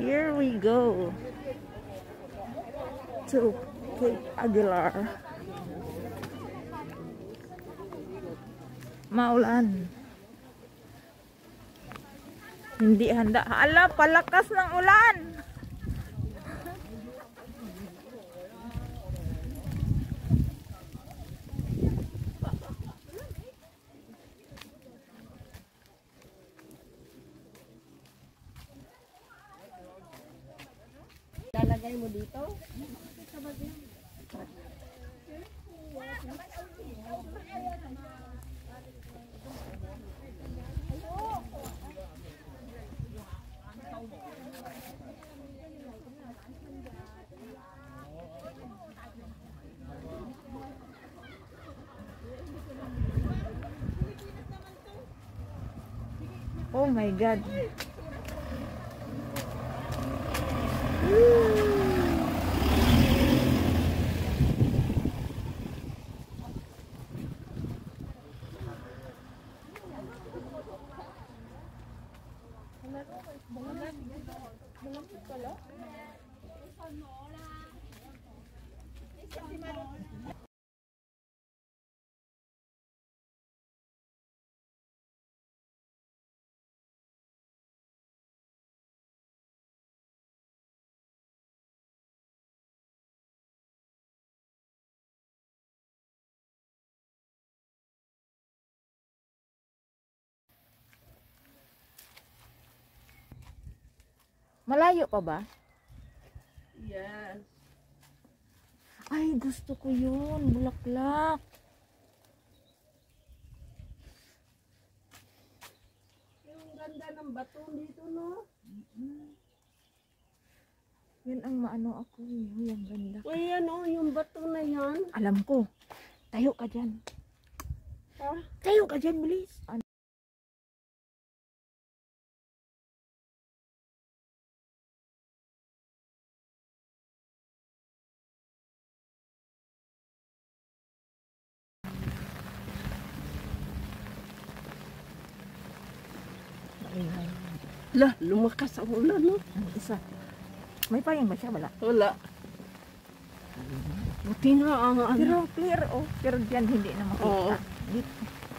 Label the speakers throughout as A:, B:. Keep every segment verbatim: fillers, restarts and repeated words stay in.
A: Here we go to Cape Aguilar. Maulan. Hindi handa. Hala, palakas ng ulan.
B: Lalagay mo dito?
A: Oh my God. Malayo pa ba?
B: Yes.
A: Ay, gusto ko yun. Bulaklak.
B: Yung ganda ng bato dito, no?
A: Mm-hmm. Yan ang maano ako. Uy, ang ganda.
B: Uy, yan o, yung bato na yan.
A: Alam ko. Tayo ka dyan.
B: Ha?
A: Tayo ka dyan, bilis. Ano?
B: Lah, lumakas ang ulan, no?
A: Ang isa. May payang ba siya? Wala.
B: Wala. Buti nga ang ano.
A: Pero clear, oh. Pero dyan hindi na makita.
B: Oo.
A: Dito.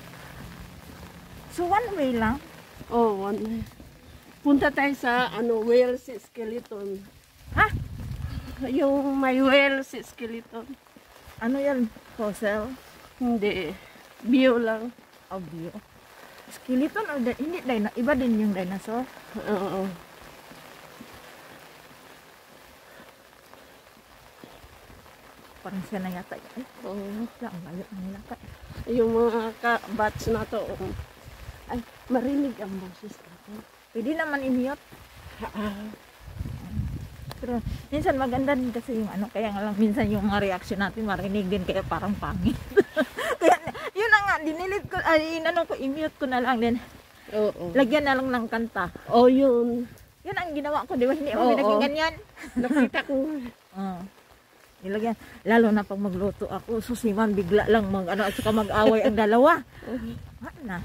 A: So, one way lang?
B: Oh, one way. Punta tayo sa, ano, whales skeleton.
A: Ha?
B: Yung may whales skeleton.
A: Ano yan? Fossil?
B: Hindi. Bio lang.
A: O bio? Skeleton o di- hindi? Dino, iba din yung dinosaur?
B: Oo.
A: Parang siya na yata. Ay,
B: Oo.
A: siya ang layo ang nilakay.
B: Yung mga ka-bats na to. oh. Ay, marinig ang boses natin.
A: Pwede naman i-mute.
B: Ah.
A: Pero minsan maganda din kasi yung ano, kaya nga lang minsan yung mga reaction natin marinig din kaya parang pangit. Kaya yun na nga, dinilit ko, ay inano ko, i-mute ko na lang din.
B: Oo.
A: Lagyan na lang ng kanta.
B: Oh, yun.
A: Yun ang ginawa ko, di ba? Hindi ako
B: Oo.
A: naging ganyan.
B: Nakita ko.
A: Oo. Nilagyan. Lalo na pag magluto ako, susiman bigla lang mag ano, at saka mag-away ang dalawa. Ano na?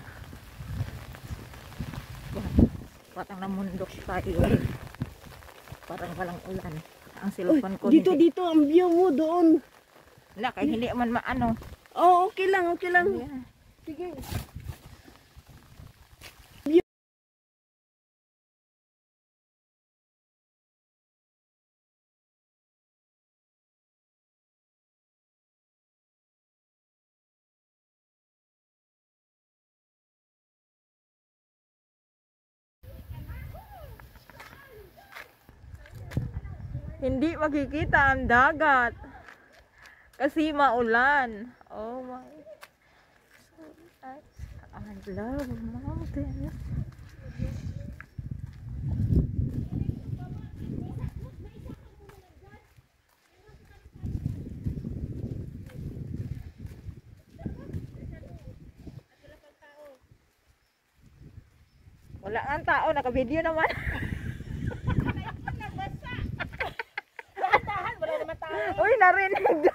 A: Patang na mundok tayo. Parang walang ulan. Ang silupan ko.
B: Dito,
A: hindi.
B: dito, ang view mo doon.
A: Wala, kaya hindi man maano.
B: Oh, okay lang, okay lang.
A: Yeah.
B: Sige.
A: Hindi makikita ang dagat. Kasi maulan. Oh my. So nice. I love mountains. Wala nga ang tao, naka-video naman. Uy, narinig.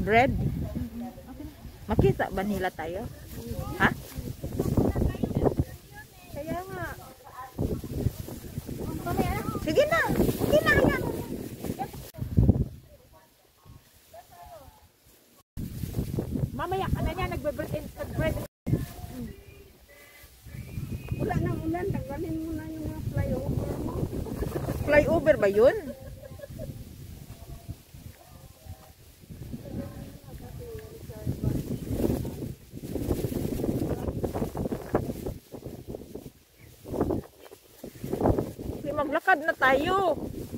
A: bread. Makita ba nila tayo? Ha?
B: Kaya nga.
A: Sige na. Sige na. Ayan. Mamaya ka na niya. Nagbe-bread and bread.
B: Wala nang ulan. Tanggalin mo na yung mga flyover mo.
A: Flyover ba yun? Maglakad na tayo.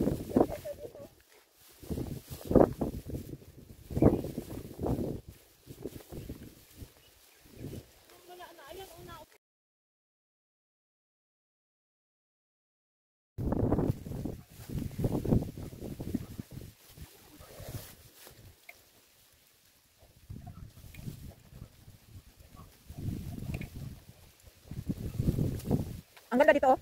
A: Ang ganda dito.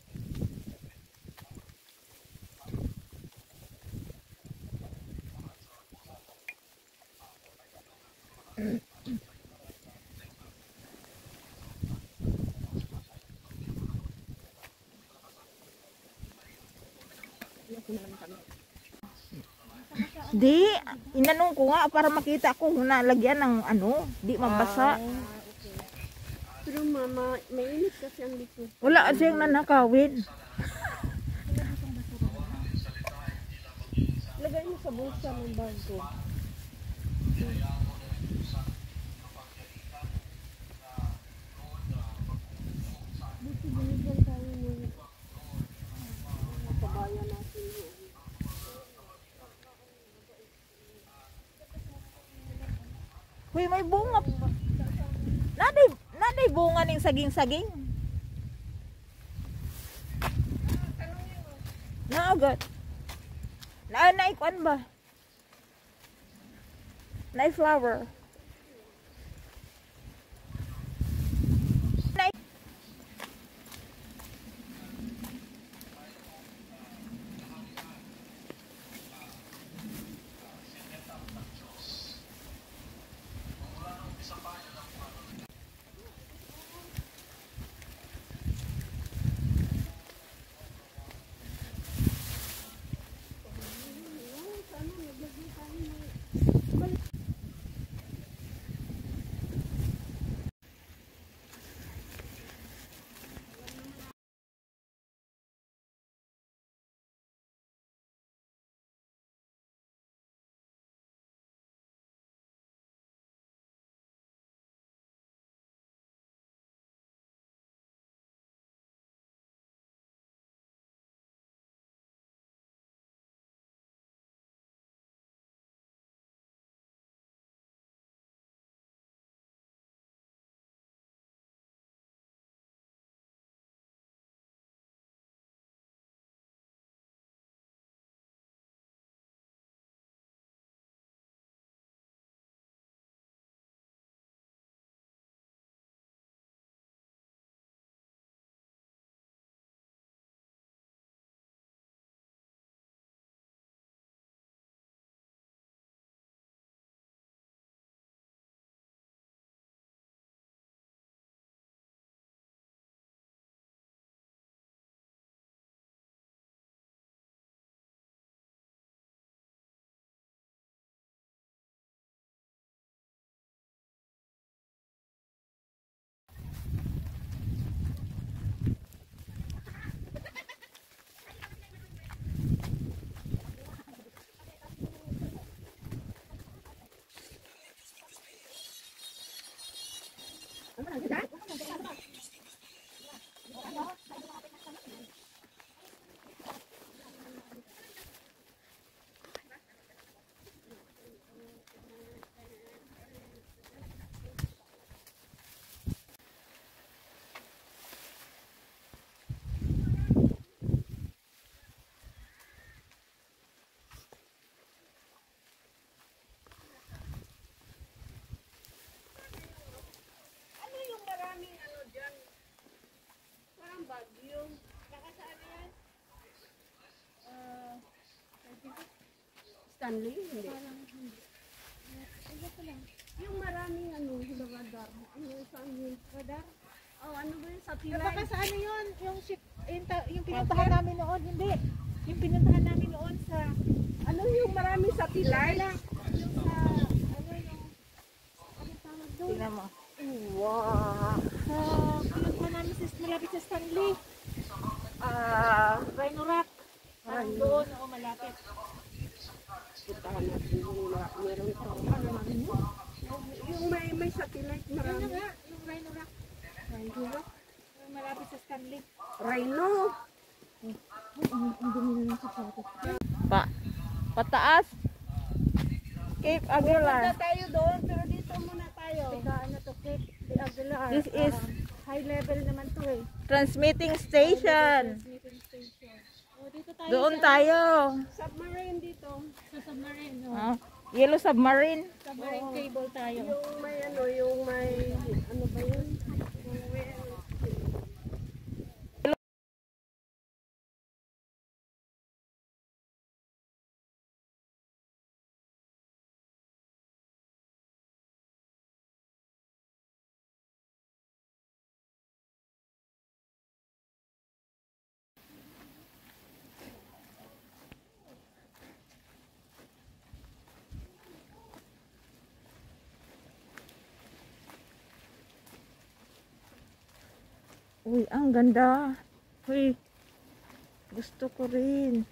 A: Di, inanong ko nga para makita ko na lagyan ng ano, di mabasa.
B: Ah, okay. Pero mama, mainit kasi ang likod.
A: Wala siyang nanakawin.
B: Lagay mo sa bulsa ng bago. Buti binigyan tayo ng kabayan natin yun.
A: Uy, may bunga. Naday, naday bunga ng saging-saging. Naagat. Na naikuan ba? Na flower. Na
B: Stanley, hindi. Yung maraming ano, na radar. Ano saan yun? Radar? Oh, ano ba yun?
A: Eh,
B: Satellite?
A: baka sa ano yun, yung, ship, yung, ta- yung pinuntahan namin noon, hindi. Yung pinuntahan namin noon sa,
B: Ano yung maraming satellite?
A: yung sa, ano yung, ano tawag doon?
B: Tingnan mo.
A: Wow. Sa, pinuntahan namin sa, malapit sa Stanley.
B: Ah,
A: Rhino Rock. Parang
B: Rhino.
A: doon, ako malapit.
B: puntahan natin yung ma- meron to. Ano namin yun? Yung, yung may, may satellite
A: Yun na
B: marami.
A: nga, yung Rhino Rock.
B: Rhino?
A: Yung malapit sa Stanley.
B: Rhino?
A: Pa, pataas. Cape Aguilar.
B: Punta tayo doon, pero dito muna tayo.
A: Teka, ano to, Cape Aguilar.
B: This is
A: Um, high level naman to eh.
B: transmitting station.
A: Transmitting station. Oh, dito tayo
B: Doon
A: sa,
B: tayo.
C: Submarine dito.
A: sa submarine. Oh.
B: Ah, yellow submarine.
A: Submarine cable tayo.
C: Yung may ano, yung may ano ba yun? Yung may
B: Uy, ang ganda. Uy, gusto ko rin.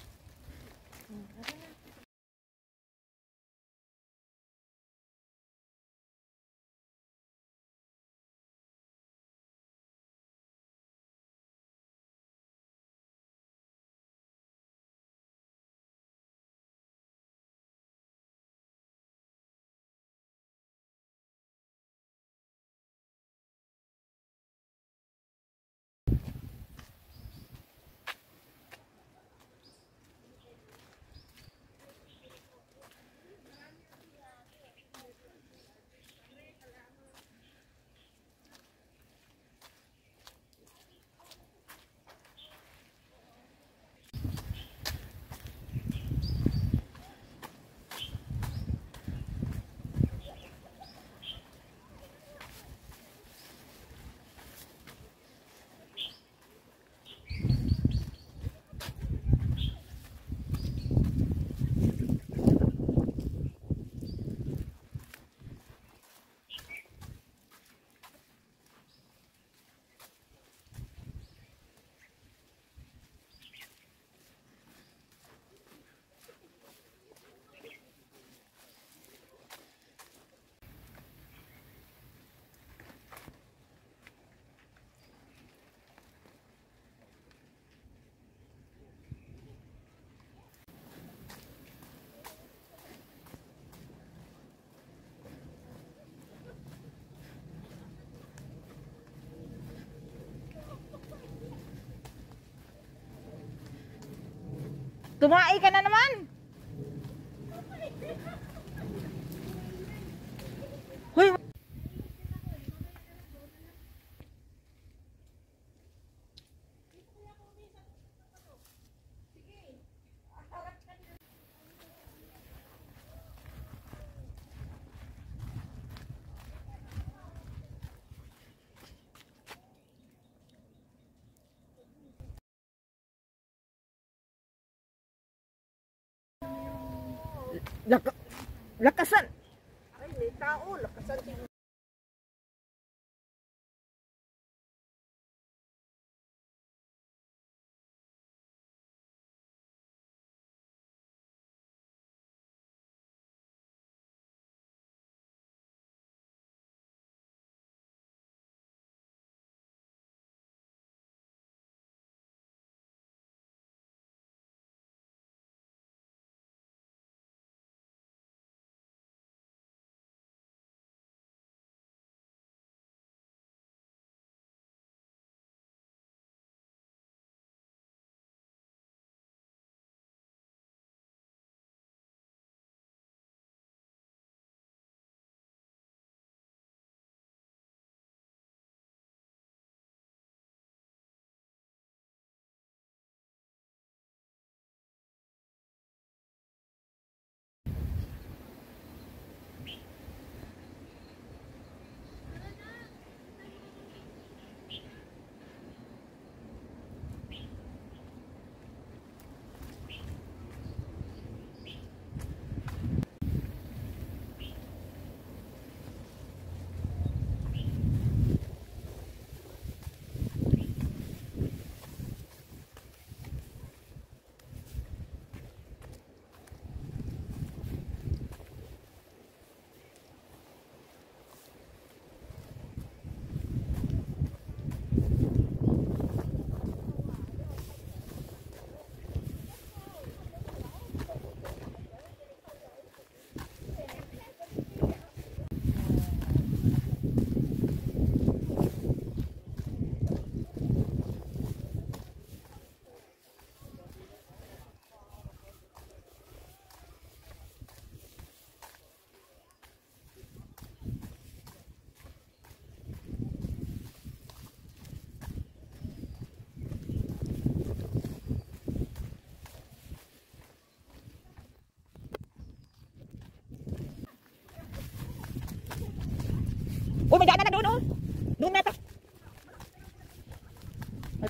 A: Tumae ka na naman. Hoy,
B: Laka lakasan.
C: ay, may tao. Lakasan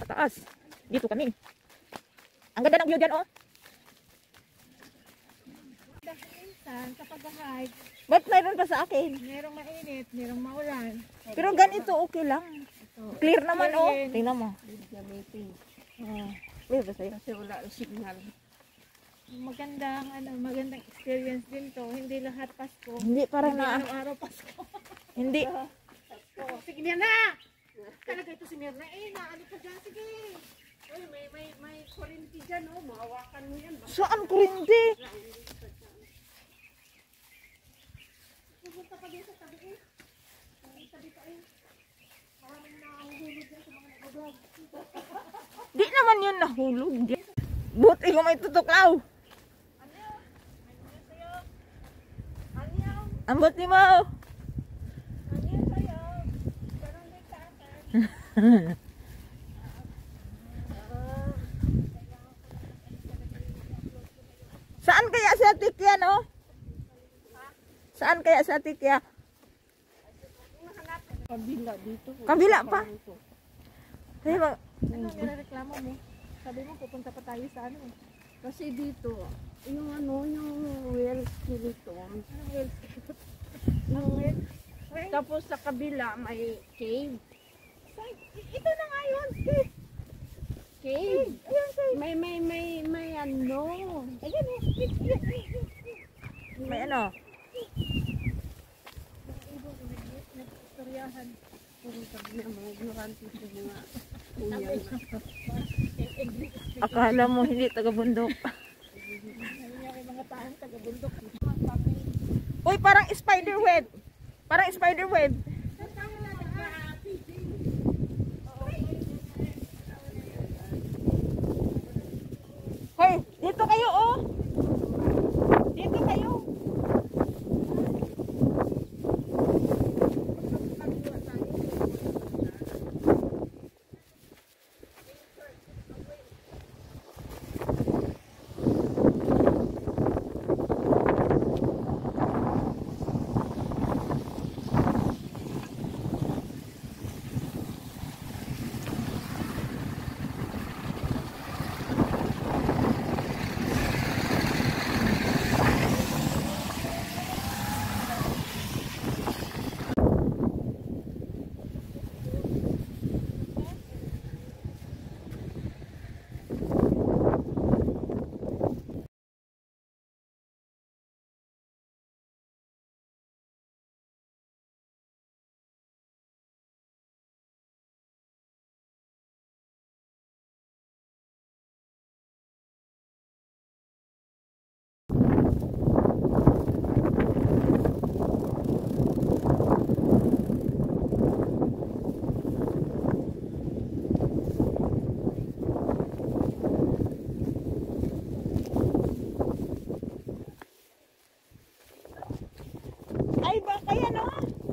A: taas. Dito kami. Ang ganda ng view dyan, oh.
C: Minsan, kapag hike,
A: Ba't mayroon pa sa akin?
C: merong mainit, merong maulan.
A: Pero ganito, okay lang. Clear naman, oh. Tingnan mo.
B: Gamitin.
A: Oh. Clear ba sa'yo?
B: Kasi wala ang signal.
C: Magandang, ano, magandang experience din to. Hindi lahat Pasko.
A: Hindi, parang
C: Hindi
A: na,
C: araw-araw Pasko.
A: hindi.
C: Oh, sige Mirna! Talaga ito si Mirna. Eh, naano pa dyan. Sige.
B: Uy, may, may, may kurinti dyan, oh. Mahawakan mo yan.
A: Saan kurinti?
C: Pupunta ka din sa tabi eh. Sa tabi pa eh. Maraming nakahulog dyan sa mga nag-vlog.
A: Di naman yun nahulog. Buti ko may tutuklaw. Ang buti mo. Saan kaya si Atikya, no? Saan kaya si Atikya?
B: Kabila dito.
A: Kabila pa. Kaya ba?
C: Ano nireklamo mo? Sabi mo pupunta pa tayo sa ano eh.
B: Kasi dito, yung ano, yung well skeleton.
C: Anong wells?
B: Yung, tapos sa kabila may cave.
C: Ito na nga yun. Cave.
B: Cave.
C: Ayan cave.
B: May, may, may, may ano.
C: Ayan eh. Cave. Ayan, ayan, ayan.
A: May ano?
C: Ibon, nag-istoryahan.
B: Kung sabi na mga ignorante sa mga kuya.
A: Akala mo hindi taga-bundok.
C: Ano niya kay mga taong taga-bundok.
A: Uy, parang spider web. Parang spider web. Hoy, dito kayo, oh. Dito kayo. Ay, baka yan, oh.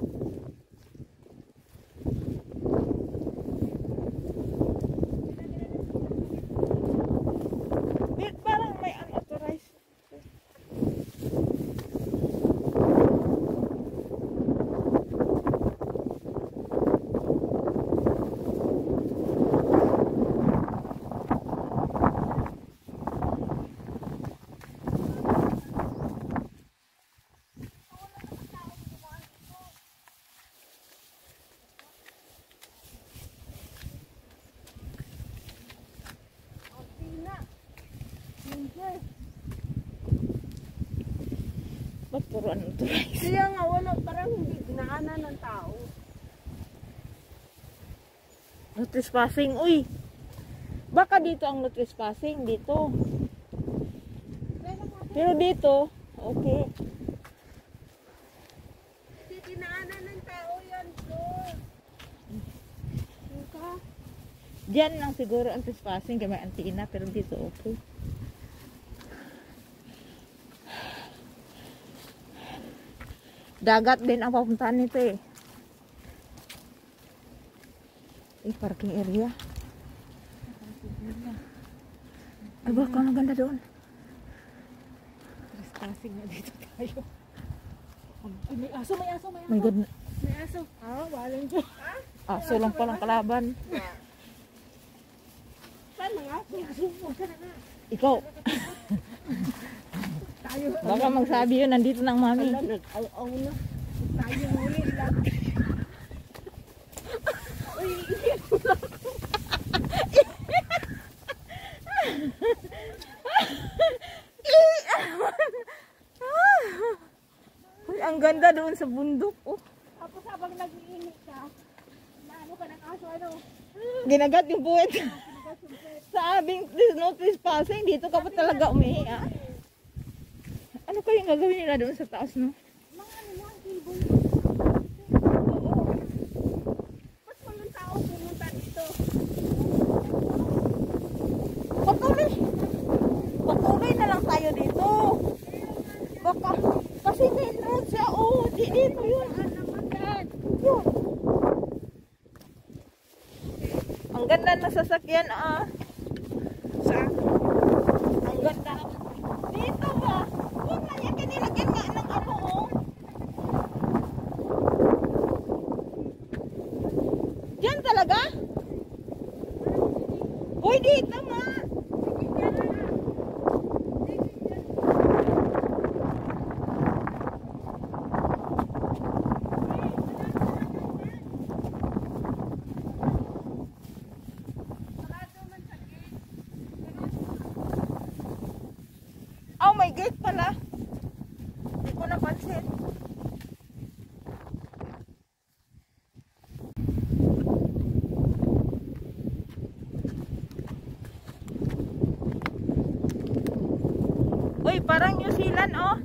A: Di, parang may unauthorized. Ba't puro unauthorized?
B: Kaya nga wala, parang hindi dinaanan ng tao.
A: No trespassing, uy. Baka dito ang no trespassing, dito. Pero dito, okay.
B: Hindi dinaanan ng tao yan, sir. Ka?
A: Diyan lang siguro ang trespassing, kaya may antina, pero dito okay. Dagat din ang papuntahan nito eh. Eh, parking area. Ay, baka ang ganda doon.
C: Trespassing na dito tayo. Ay, may aso, may aso, may aso.
A: My God,
C: May aso. Ah, walang dyan.
A: aso lang palang kalaban.
B: Tara na nga.
C: Huwag ka na nga.
A: Ikaw.
B: Tayo.
A: Baka magsabi yun, nandito ng mami.
B: Ala, nag-aw-aw na. Tayo muli lang. Uy, iyan mo lang.
A: Uy, ang ganda doon sa bundok. Oh.
C: Tapos habang nag-iinit ka, naano ka ng aso, ano?
A: Ginagat yung puwet. Sa aming no trespassing, dito ka pa talaga umihi, ah. Ano kayong gagawin nila doon sa taas, no?
C: Mga ano lang, cable.
B: Oo. Mas walang tao pumunta dito.
A: Patuloy. Patuloy na lang tayo dito. Baka, kasi main road siya, oh, di dito yun. Yun. Ang ganda ng sasakyan, ah.
B: Sa?
A: Ang ganda. Dito ba? Huwag na yan, kanilagyan nga ng ano, oh. Diyan talaga? Uy, dito ma. Oh, may gate pala. Hindi ko napansin. Uy, parang New Zealand, oh.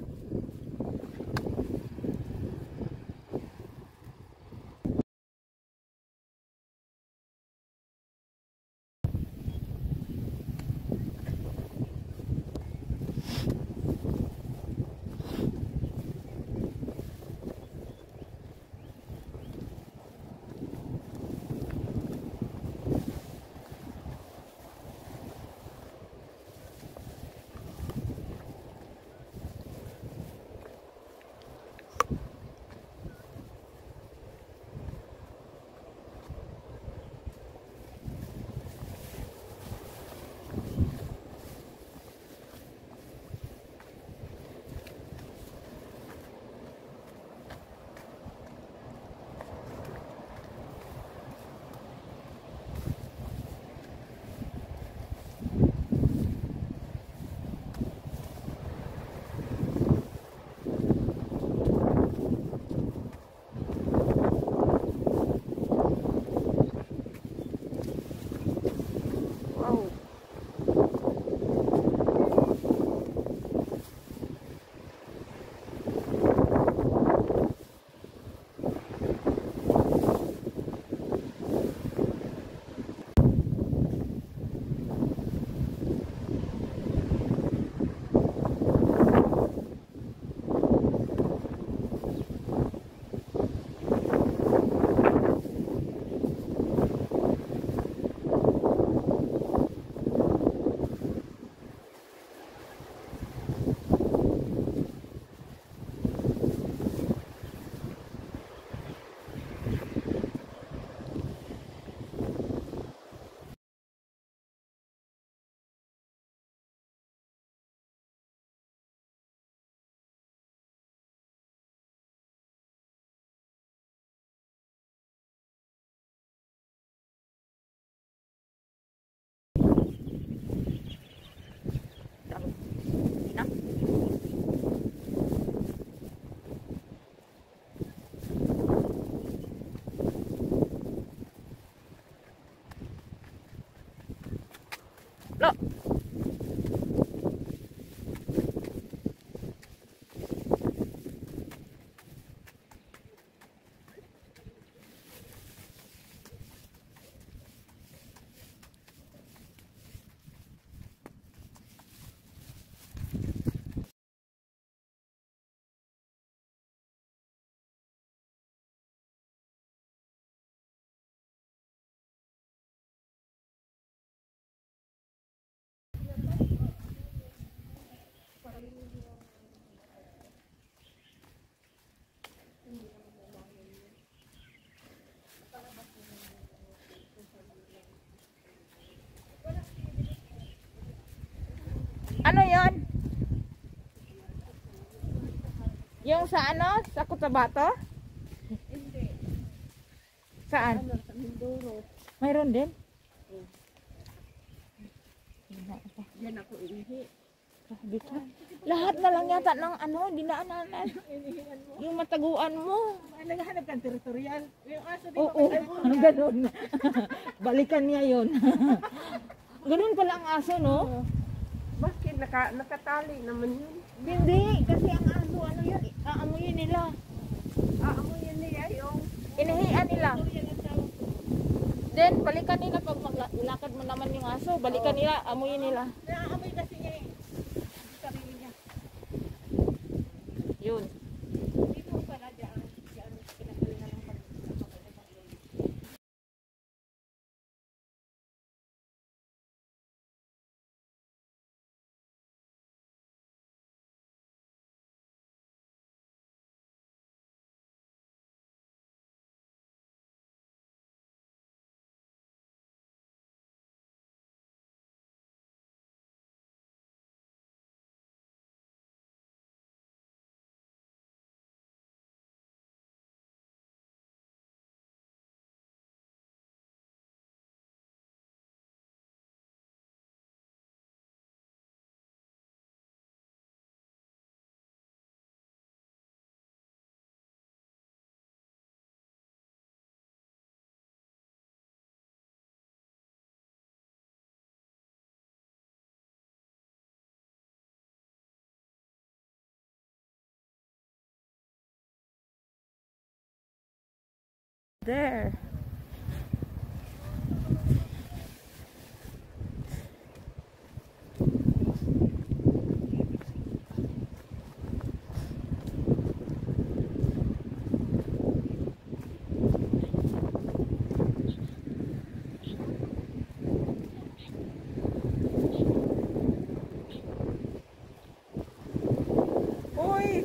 A: Lo. Ano yon? Yung sa ano? Sa Cotabato?
B: Hindi.
A: Saan?
B: Ano, sa Mindoro.
A: Mayroon din?
B: Yan ako inihi.
A: Grabe ka. Lahat na lang yata ng ano, dinaanan. Yung mataguan mo.
C: Ay, naghahanap kang teritorial. Yung aso, di
A: Oo, ano ganun. Balikan niya yun. Ganun pala ang aso, no?
B: Maski naka, nakatali naman yun.
A: Hindi, kasi ang aso, ano yun, aamuyin nila.
B: Aamuyin niya yung
A: Inihian nila. Then, balikan nila pag maglakad mo naman yung aso. Balikan nila, amuyin nila.
C: Naaamoy kasi niya eh. Sarili niya.
A: Yun.
C: Dito pala dyan. Dyan, pinagalingan ng pag-
A: There. Uy!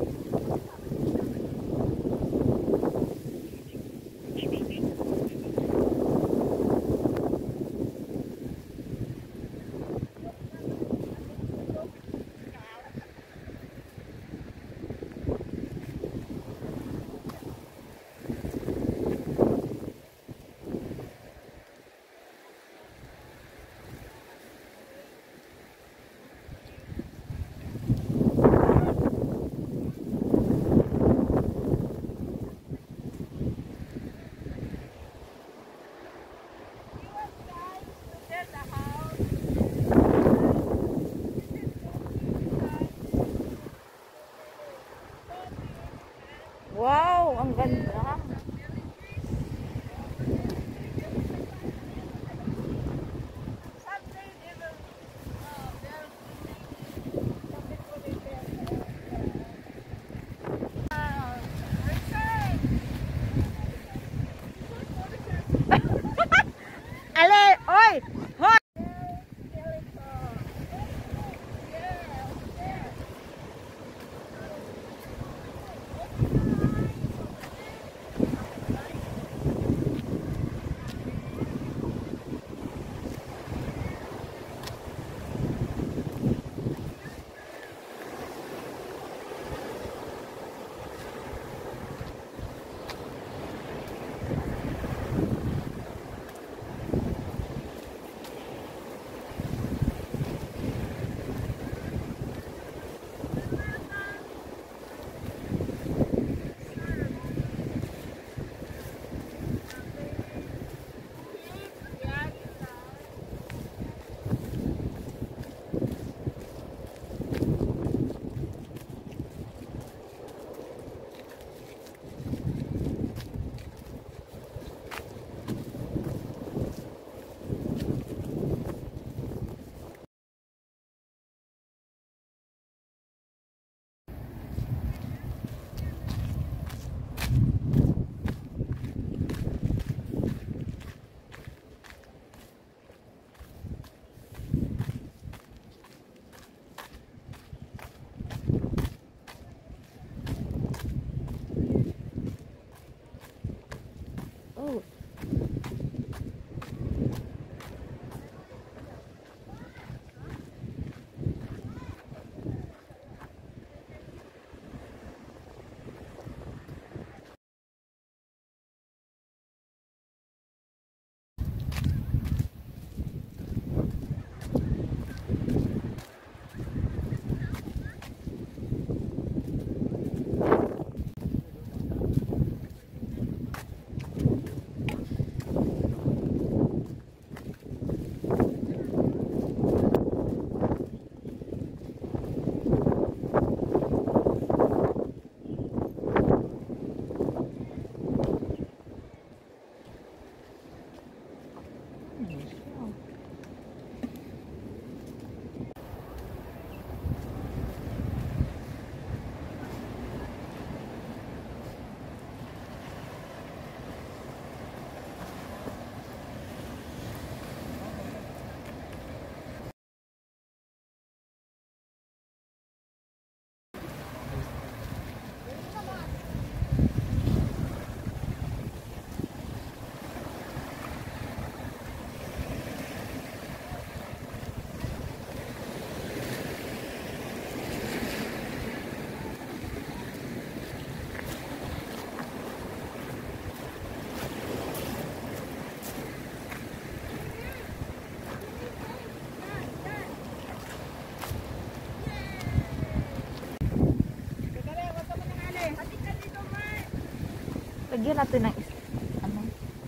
A: Lagyan natin ng is ano.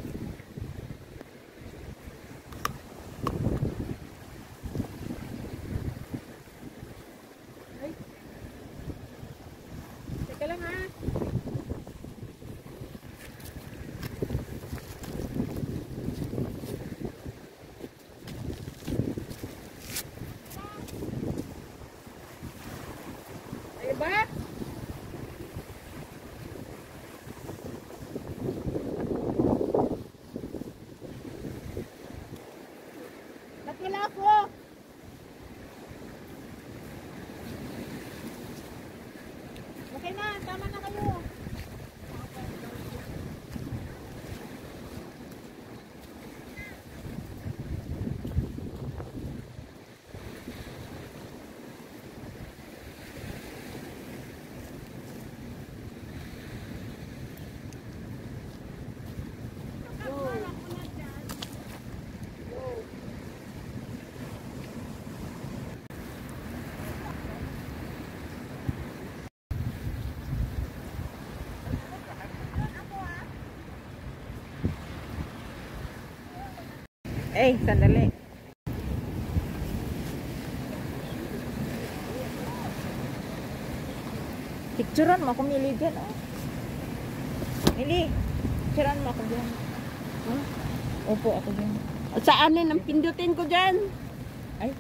B: Ay. Teka lang ha. Ay ba? Ba't wala ako? Okay na, tama na kayo.
A: Eh, sandali. Picturean mo ako, Mili, dyan, oh. Mili, picturean mo ako dyan.
B: Huh?
A: Upo ako dyan.
B: Saan ang pindutin ko dyan?
A: Ay.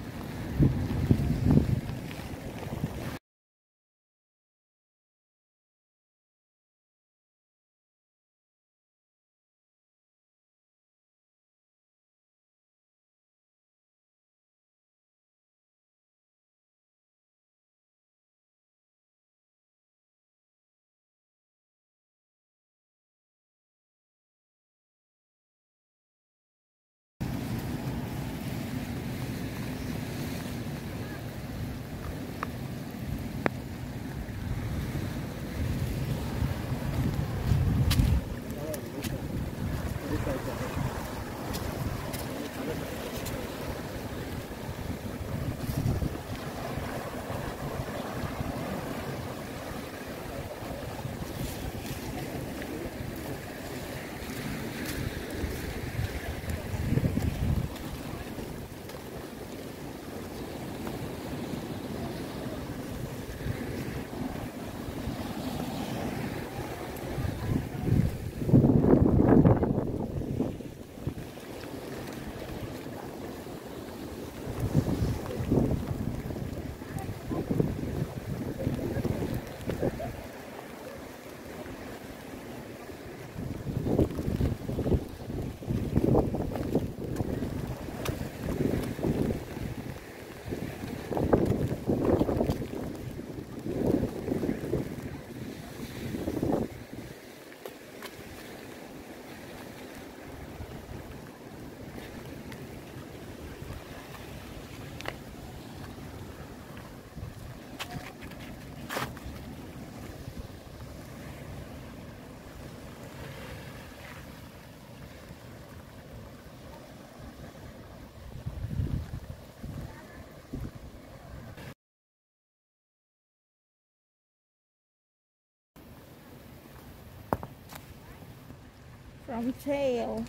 A: From tail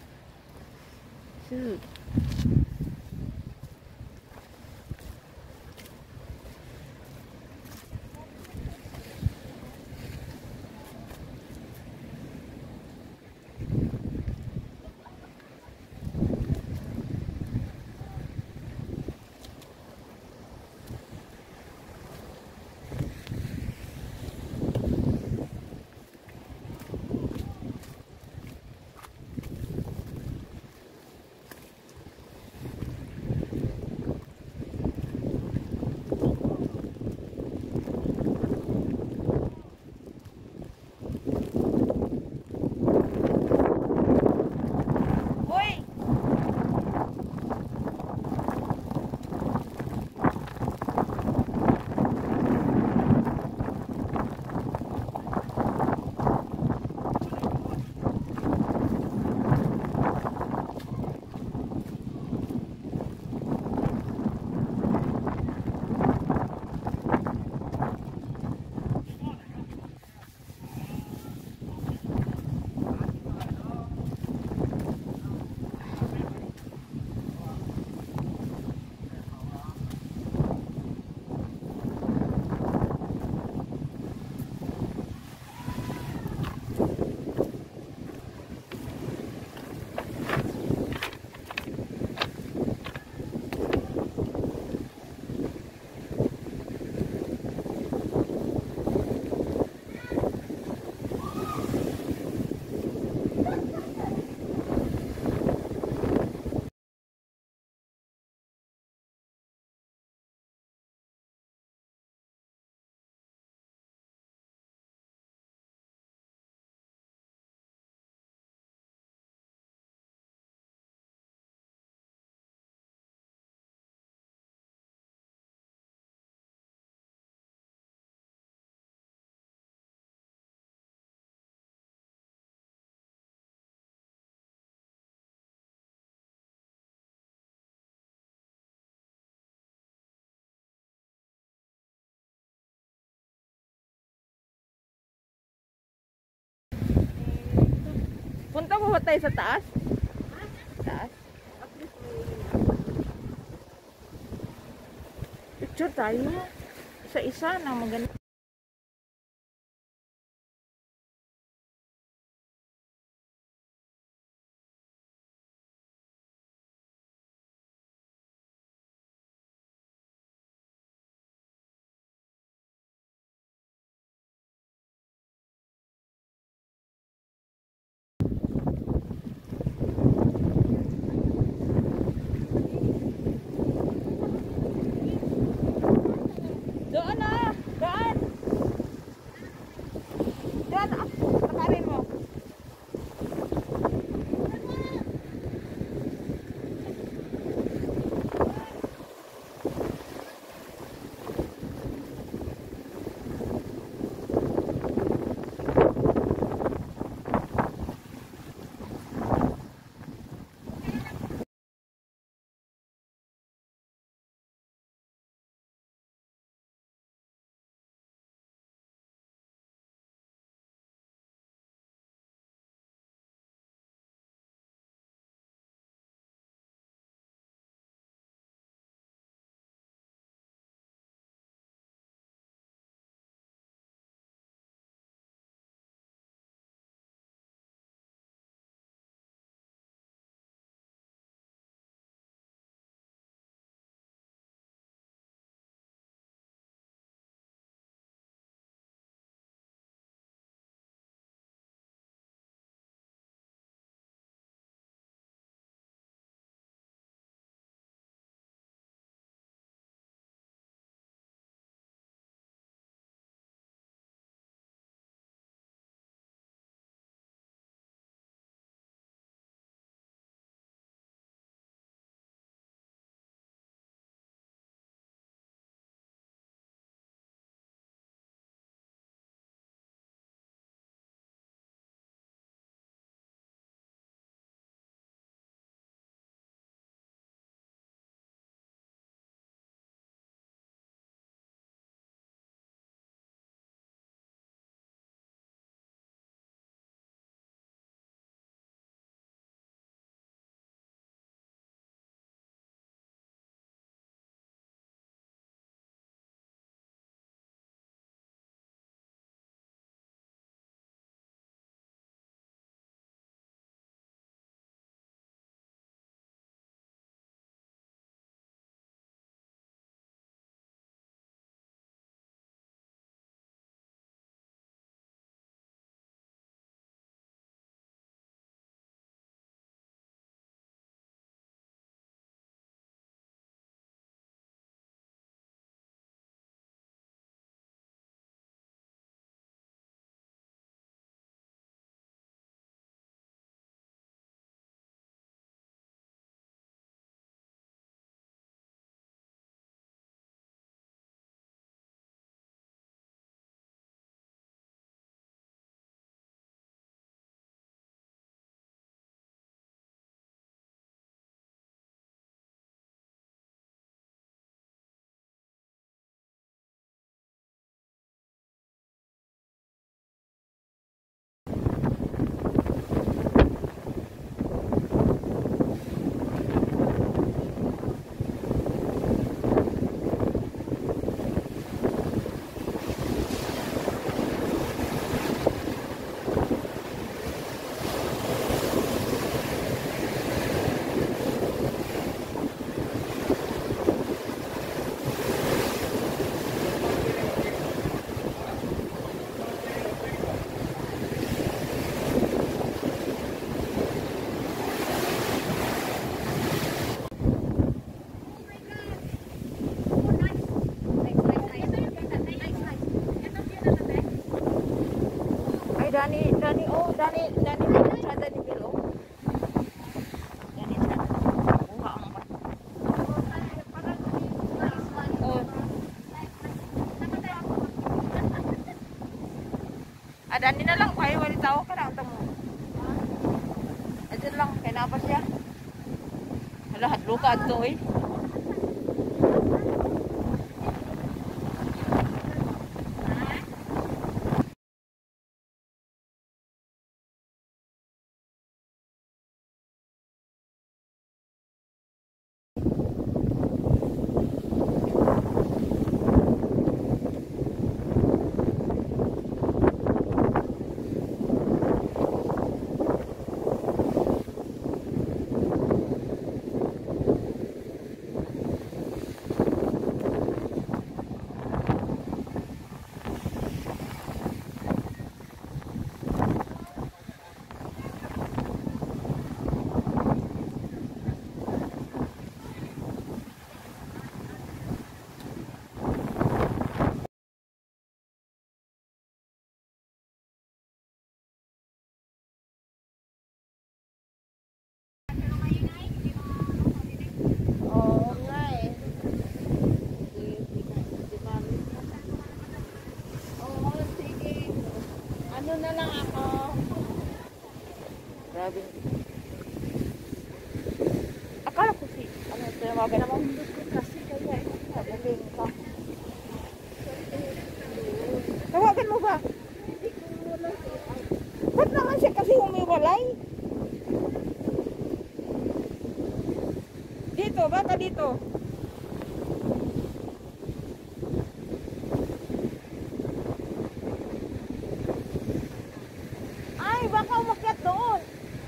A: to Punta ko ba tayo sa taas? Taas?
B: At least may
A: Picture tayo. Isa-isa na maganda. Doon na! Doon! Doon! Ah, lakarin mo. Dani, Dani, oh, Dani, Dani, siya Dani Bill, oh. Dani siya. Buha ang ba. Oh. Ah, Dani na lang, kaya wali tao ka lang, tamo. Adyan lang, kaya napas siya. Lahat luka ito, eh. sabi niya. Akala ko si, ano, tinawagan naman.
C: Kasi kaya eh.
A: Sabihin ka. Tawagan mo ba? Ba't naman siya kasi humiwalay? Dito, baka dito. Ay, baka umakyat doon.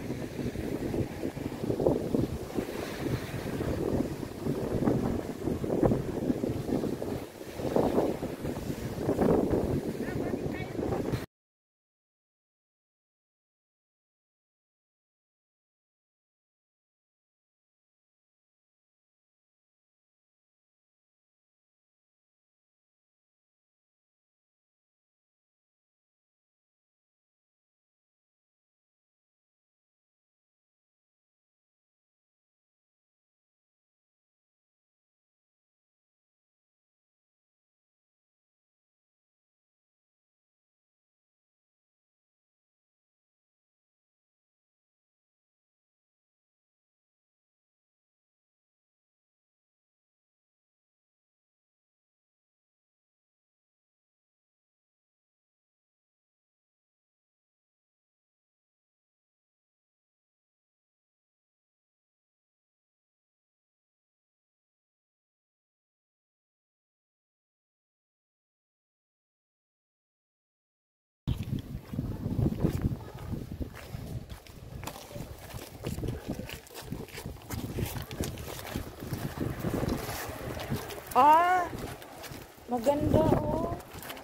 A: Ah, maganda oh.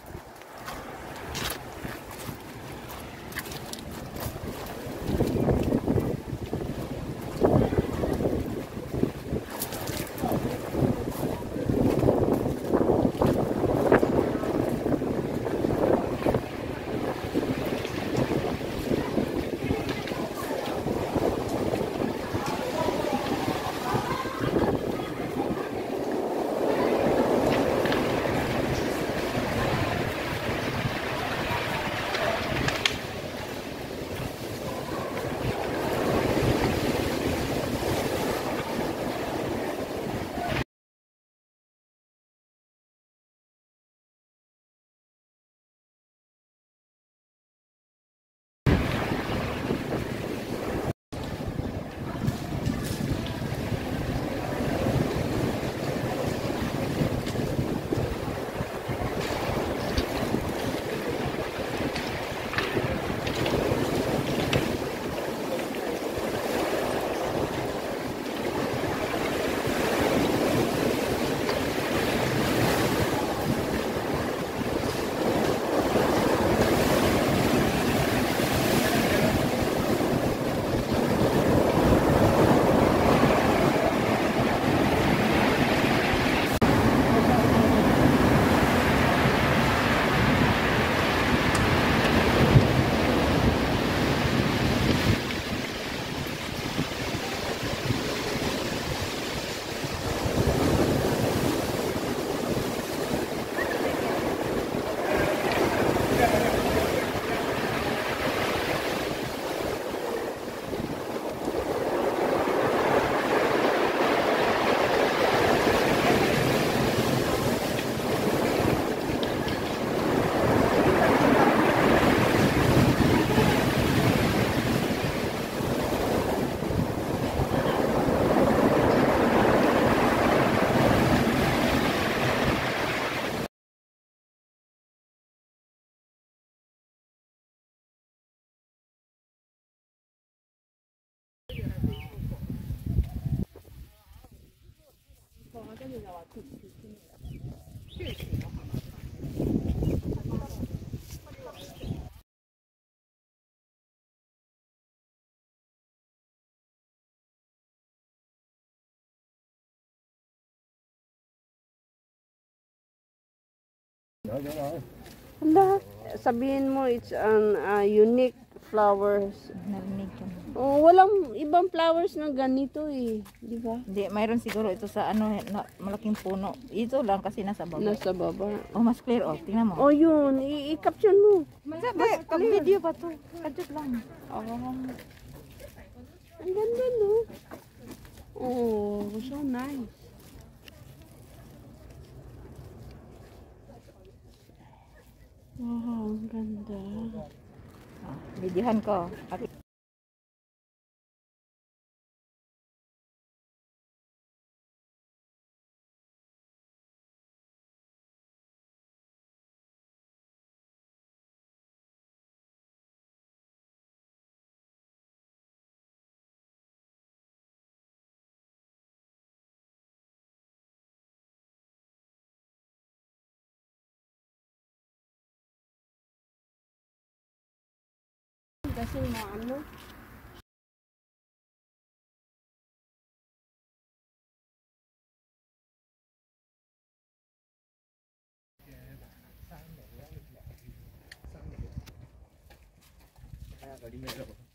B: Hala, sabihin mo it's an uh, unique flowers.
A: Narinig ko.
B: Oh, walang ibang flowers na ganito eh, di ba?
A: Hindi, mayroon siguro ito sa ano, na, malaking puno. Ito lang kasi nasa baba.
B: Nasa baba.
A: Oh, mas clear oh. Tingnan mo.
B: Oh, yun, i- i-caption mo.
A: Sabi, pag video pa to. Kadjut lang.
B: Oh. Ang ganda, no? Oh, so nice. Wow, ang ganda.
A: Ah, videohan ko. At
B: Kasi maano.
D: Kaya galing na ako.